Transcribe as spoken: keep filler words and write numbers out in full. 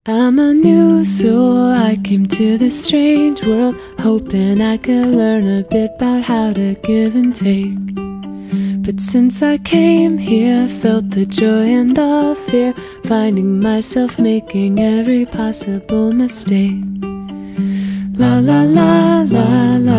I'm a new soul, I came to this strange world hoping I could learn a bit about how to give and take. But since I came here, felt the joy and the fear, finding myself making every possible mistake. La la la la la.